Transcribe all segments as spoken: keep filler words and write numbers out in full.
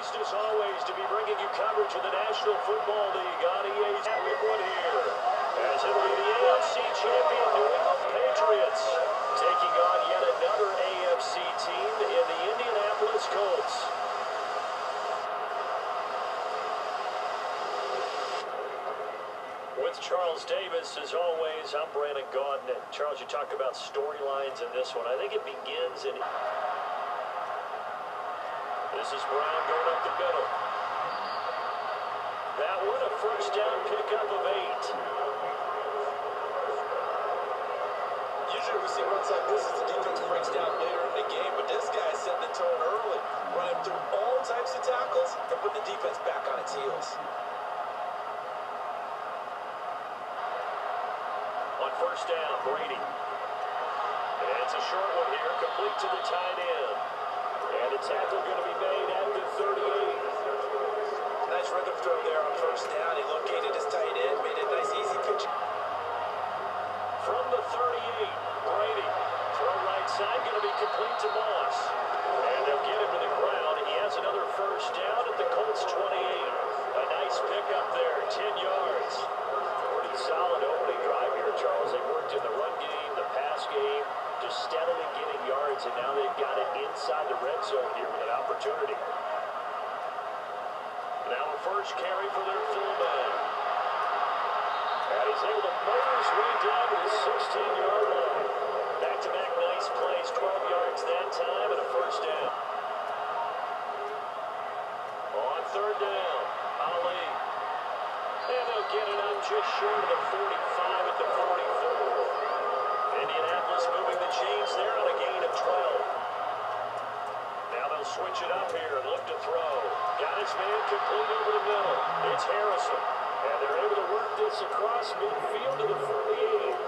pleased as always to be bringing you coverage of the National Football League on E A's Week one here. As it'll be the A F C champion New England Patriots taking on yet another A F C team in the Indianapolis Colts. With Charles Davis, as always, I'm Brandon Gaudin. Charles, you talk about storylines in this one. I think it begins in... This is Brown going up the middle. That one, a first down pickup of eight. Usually we see runs like this as the defense breaks down later in the game, but this guy is setting the tone early, running through all types of tackles and putting the defense back on its heels. On first down, Brady. And it's a short one here, complete to the tight end. And a tackle going to be made at the thirty-eight. Nice rhythm throw there on first down. He located his tight end, made a nice easy pitch. From the thirty-eight, Brady. Throw right side, going to be complete to Moss. And they'll get him to the ground. He has another first down at the Colts twenty-eight. A nice pickup there, ten yards. Pretty solid opening drive here, Charles. They worked in the run game, the pass game, just steadily getting yards, and now they've got it inside the red zone here with an opportunity. Now a first carry for their fullback. And he's able to motor his way down to the sixteen-yard line. Back-to-back nice plays, twelve yards that time, and a first down. On third down, Ali. And they'll get it up just short of the forty-five at the forty-four. Indianapolis moving the chains there on a gain of twelve. Now they'll switch it up here and look to throw. Got his man complete over the middle. It's Harrison. And they're able to work this across midfield to the forty-eight.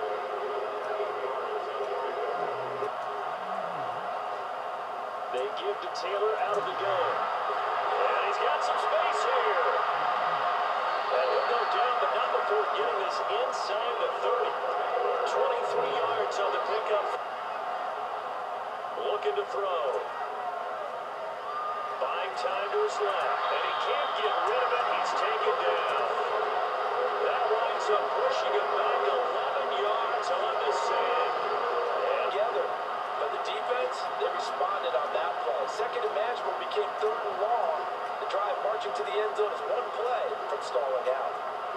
They give to Taylor out of the gun. And he's got some space here. And he'll go down, but not before getting this inside the thirty. twenty-three yards on the pickup. Looking to throw. Buying time to his left. And he can't get rid of it. He's taken down. That winds up pushing it back eleven yards on the sand. And together. But the defense, they responded on that play. Second and manageable became third and long. The drive marching to the end zone is one play from stalling out.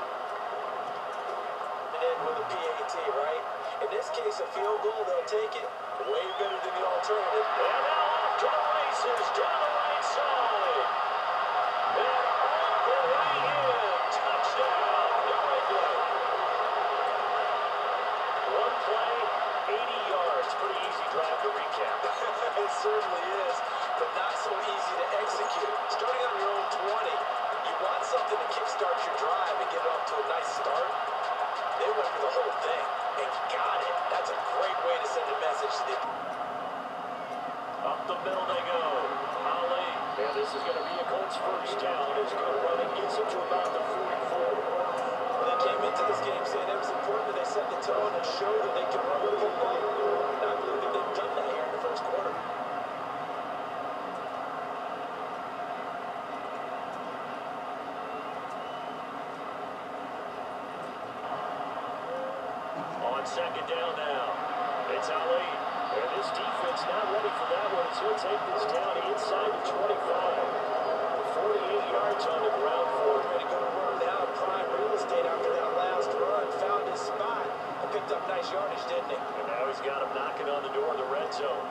In with a P A T, right? In this case, a field goal, they'll take it. Way better than the alternative. And now off to the races, down the right side. And all the way in. Touchdown, New England. One play, eighty yards. Pretty easy drive to recap. It certainly is, but not so easy to execute. Starting on your own twenty, you want something to kickstart your drive and get it off to a nice start. They went for the whole thing and got it. That's a great way to send a message to the... Up the middle they go. Ali. And this is going to be a Colts first down. As good running gets him to about the forty-four. Well, they came into this game saying it was important that they set the tone and show that they can run the football. And I believe that they've done that here in the first quarter. On second down now, it's Ali. And this defense not ready for that one, so he'll take this down inside the twenty-five. forty-eight yards on the ground for him. Ready to go to work now. Prime real estate after that last run. Found his spot and picked up nice yardage, didn't he? And now he's got him knocking on the door of the red zone.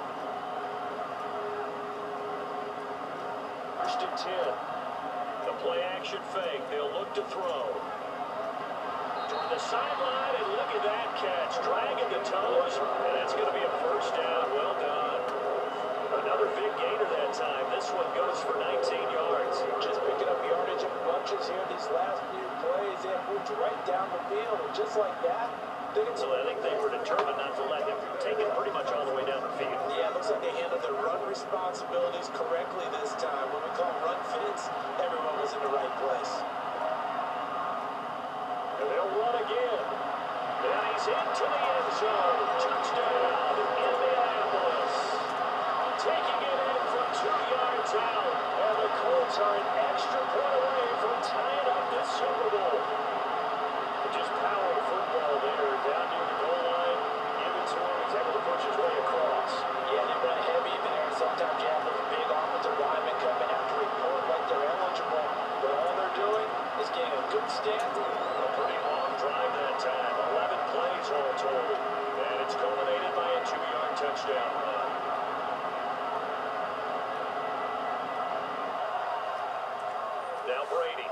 First and ten. The play action fake. They'll look to throw. Toward the sideline, and look at that catch. Dragging the toes, and that's going to be a first down. Well done. Another big gainer that time. This one goes for nineteen yards. Just picking up yardage in bunches here. These last few plays, they have moved right down the field, and just like that, they So I think they were determined not to let him take it pretty much all the way down the field. Yeah, it looks like they handled their run responsibilities correctly this time. When we call run fits, everyone was in the right place. And they'll run again. And he's into the end zone. Touchdown, Indianapolis. Taking it in from two yards out. And the Colts Now Brady.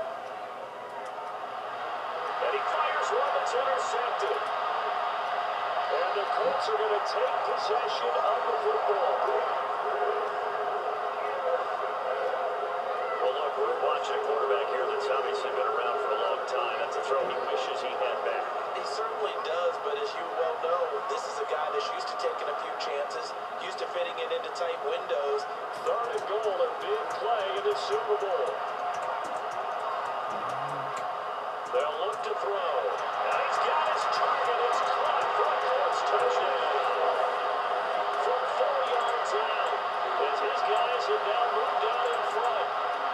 And he fires one that's intercepted. And the Colts are going to take possession of the football. Well, look, we're watching a quarterback here that's obviously been around for a long time. That's a throw he wishes he had back. He certainly does, but as you well know, this is a guy that's used to taking a few chances, used to fitting it into tight windows. Third and goal, a big play in the Super Bowl. They'll look to throw. Now he's got his target. It's caught for a Colts touchdown. From four yards out, as his guys have now moved down in front.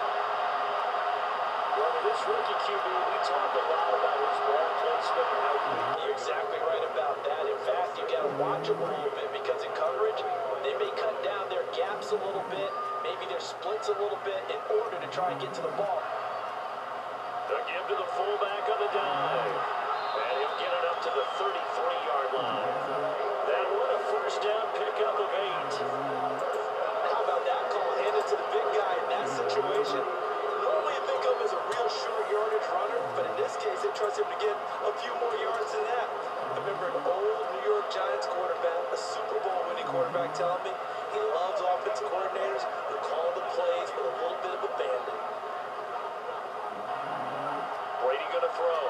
Well, this rookie Q B, we talk a lot about his ball placement and how he... You're exactly right about that. In fact, you got to watch him a little bit because in coverage, they may cut down their gaps a little bit, maybe their splits a little bit in order to try and get to the ball. They'll give to the fullback on the dive. And he'll get it up to the thirty-three yard line. That one a first down pickup of eight. How about that call? Handed to the big guy in that situation. Normally you think of him as a real short yardage runner, but in this case, they trust him to get a few more yards than that. I remember an old New York Giants quarterback, a Super Bowl winning quarterback, telling me he loves offensive coordinators who call the plays with a little bit of abandon. Brady going to throw.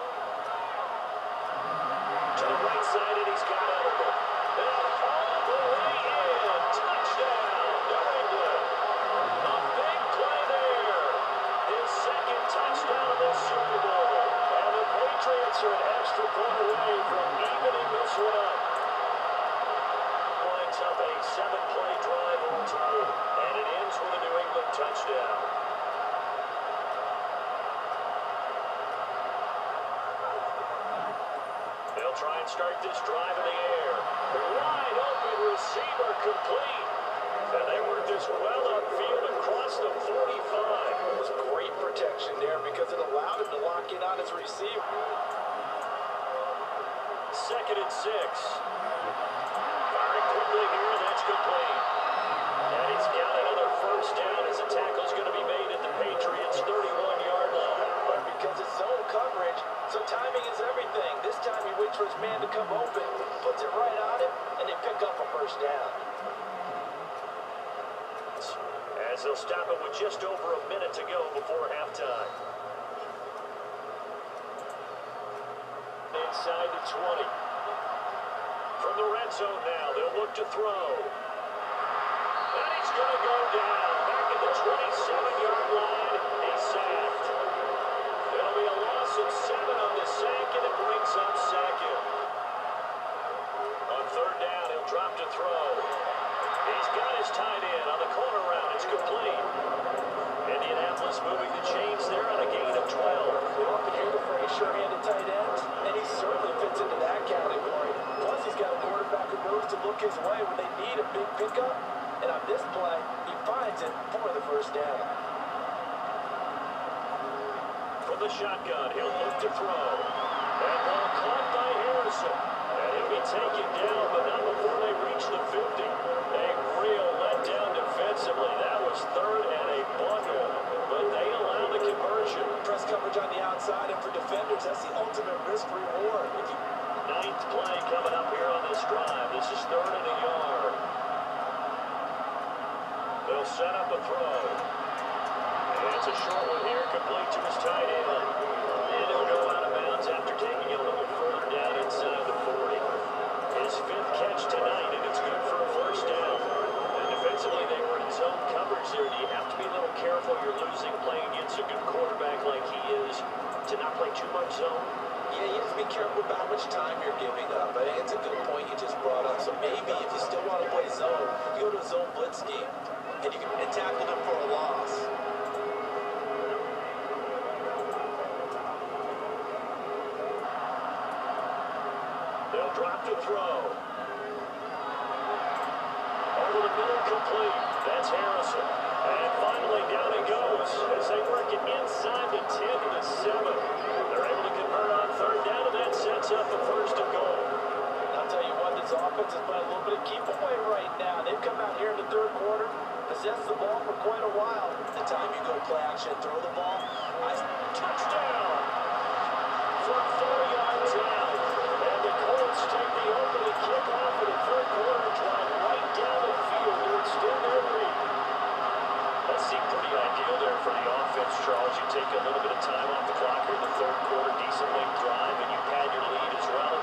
To the right side, and he's got Edelman. And all the way in. Touchdown, New England. A big play there. His second touchdown of this Super Bowl. And the Patriots are an extra point away from evening this one up. Winds up a seven-play drive all told. And it ends with a New England touchdown. They'll try and start this drive in the air. Wide open receiver complete. And they work this well upfield across the forty-five. It was great protection there because it allowed him to lock in on his receiver. Second and six. Firing quickly here, and that's complete. And he's got another first down as the tackle's going to be made at the Patriots' thirty-one yard line. But because it's zone coverage, so timing is everything. This time he waits for his man to come open, puts it right on him, and they pick up a first down. As they'll stop it with just over a minute to go before halftime. Inside the twenty. From the red zone now, they'll look to throw. And he's going to go down. Back at the twenty-seven yard line. He's sacked. It'll be a loss of seven on the sack, and it brings up second. On third down, he'll drop to throw. He's got his tight end on the corner route. It's complete. Indianapolis moving the chains there on a gain of twelve. We often hear the phrase sure-handed tight end, and he certainly fits into that category. Plus, he's got a quarterback who knows to look his way when they need a big pickup. And on this play, he finds it for the first down. From the shotgun, he'll look to throw. That ball caught by Harrison. And he'll be taken down, but not before they reach the fifty. A real letdown defensively. That was third and a bundle, but they allow the conversion. Press coverage on the outside, and for defenders, that's the ultimate risk-reward. Ninth play coming up here on this drive. This is third and a yard. They'll set up a throw. And it's a short one here, complete to his tight end. And he'll go out of bounds after taking it a little further down inside the forty. His fifth catch tonight, and it's good for a first down. And defensively, they were in zone coverage there. You have to be a little careful. You're losing playing against a good quarterback like he is to not play too much zone. Yeah, you have to be careful about how much time you're giving up. I think it's a good point you just brought up. So maybe if you still want to play zone, you go to a zone blitz scheme, and you can and tackle them for a loss. They'll drop to throw. Over the middle, complete. That's Harrison. And finally down he goes as they work it inside the ten to the seven. They're able to convert on third down, and that sets up a first and goal. I'll tell you what, this offense is playing a little bit of keep away right now. They've come out here in the third quarter, possessed the ball for quite a while. The time you go play action, throw the ball, take a little bit of time off the clock here in the third quarter, decent late drive, and you pad your lead as well.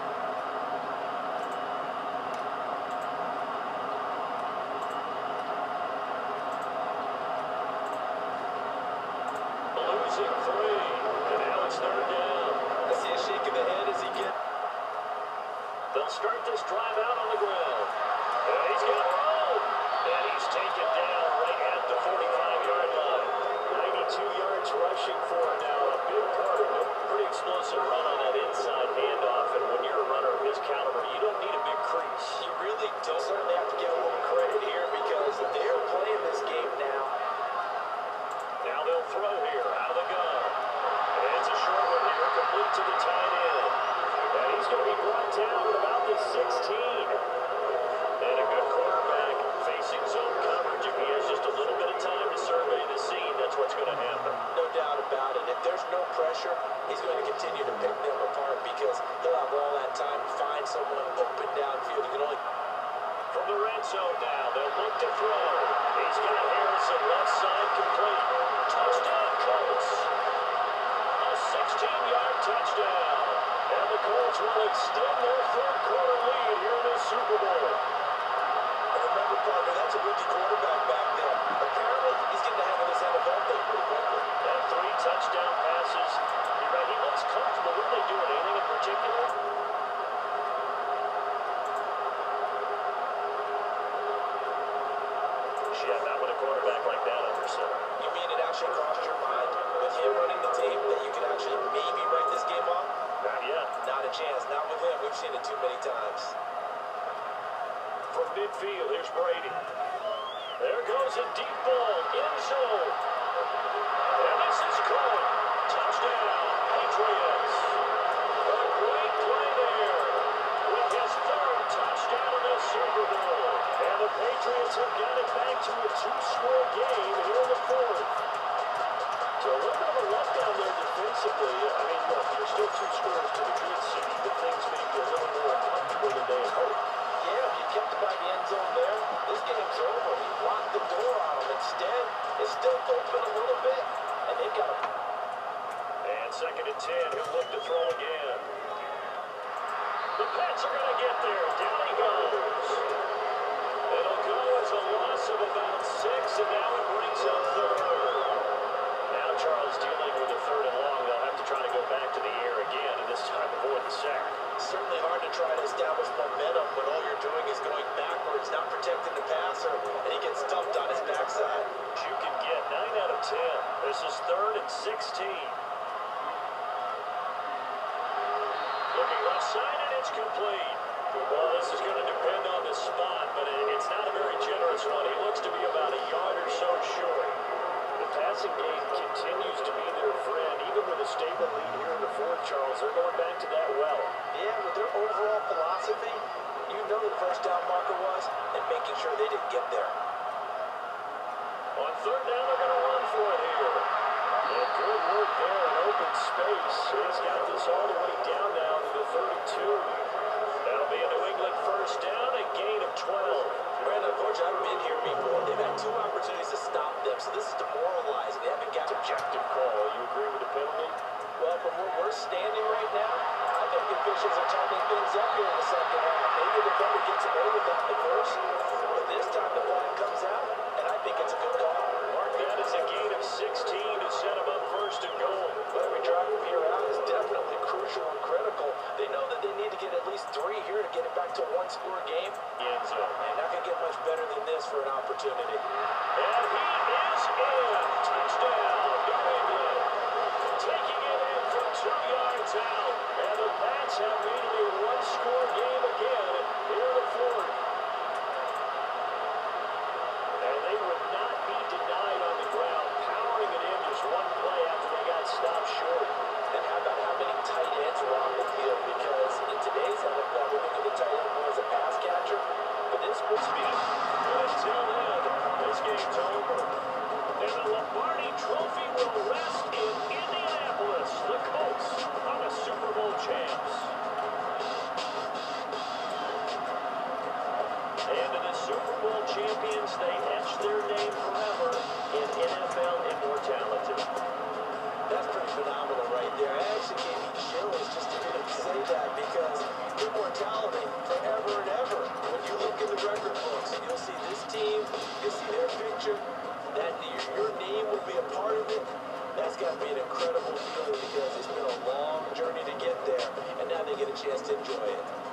Losing three, and now it's third down. I see a shake of the head as he gets. They'll start this drive out on the ground. And he's got room. And he's taken down right at the forty-five-yard line. ninety-two yards rushing for him now. A big part of it. Pretty explosive run on that inside handoff. And when you're a runner of his caliber, you don't need a big crease. You really don't. Certainly have to give a little credit here because they're playing this game now. Now they'll throw here out of the gun. And it's a short one here, complete to the tight end. And he's going to be brought down at about the sixteen. And a good quarterback facing zone coverage. If he has just a little bit of time to survey the scene, that's what's going to happen. No doubt about it. If there's no pressure, he's going to continue to pick them apart because he'll have all that time to find someone open downfield. He can only... From the red zone now, they'll look to throw. He's got Harrison left side complete. Touchdown, Colts. A sixteen-yard touchdown. And the Colts will extend their third quarter lead here in the Super Bowl. And remember, partner, that's a rookie quarterback back there. Apparently, he's getting the hang of this N F L thing pretty quickly. And three touchdown passes. You're right, he looks comfortable. What are they doing? Anything in particular? Yeah, not with a quarterback like that under center. You mean it actually crossed your mind with him running the team that you could actually maybe write this game off? Not yet. Not a chance. Not with him. We've seen it too many times. From midfield, here's Brady. There goes a deep ball, end zone. And this is caught. Touchdown, Patriots. A great play there with his third touchdown in the Super Bowl. And the Patriots have got it back to a two-score game here in the fourth. So a little bit of a letdown there defensively. I mean, look, you're still two scores to the good seed, but things may be a little more uncomfortable than they had hoped. Yeah, if you kept it by the end zone there, this game's over. He locked the door on him. Instead, it's still open a little bit, and they've got a... And second and ten, he'll look to throw again. The Pats are going to get there. Down he goes. It'll go as a loss of about six, and now it brings up third. Now Charles dealing with a third and long. They'll have to try to go back to the air again, and this time avoid the sack. Certainly hard to try to establish momentum when all you're doing is going backwards, not protecting the passer, and he gets dumped on his backside. You can get nine out of ten. This is third and sixteen. Looking left side, and it's complete. Well, this is going to depend on the spot, but it's not a very generous one. He looks to be about a yard or so short. The passing game continues to be their friend, even with a stable lead here in the fourth, Charles. They're going back to that well. Yeah, with their overall philosophy, you know the first down marker was, and making sure they didn't get there. On third down, they're going to run for it here. And good work there in open space. He's got this all the way down now to the thirty-two. That'll be a New England first down, a gain of twelve. Brandon, unfortunately, I've been here before. They've had two opportunities to stop them, so this is demoralizing. They haven't got... Subjective call. You agree with the penalty? Well, from where we're standing right now, I think the officials are tightening things up here in the second half. Maybe the defender gets away with that at first, but this time the flag comes out, and I think it's a good call. Mark that as a gain of sixteen to set them up first and goal. But every drive from here out is definitely crucial and critical. They know that they need to get at least three here to get it back to a one-score game. End zone. Man, not going to get much better than this for an opportunity. And he is in. Touchdown, New England. Taking it in from two yards out. And the Pats have made it a one-score game again here in the fourth. And they would not be denied on the ground, powering it in just one play after they got stopped short. And how about how many tight ends were on the field? Because in today's N F L, we think of the tight end more as a pass catcher. But this was speed. But until then, this game's over. And the Lombardi Trophy will rest in Indianapolis. The Colts are the Super Bowl champs. And to the Super Bowl champions, they etch their name forever in N F L immortality. That's pretty phenomenal right there. I actually gave me chills just to hear him say that because immortality forever and ever. When you look in the record books, you'll see this team, you'll see their picture, that your, your name will be a part of it. That's got to be an incredible feeling because it's been a long journey to get there, and now they get a chance to enjoy it.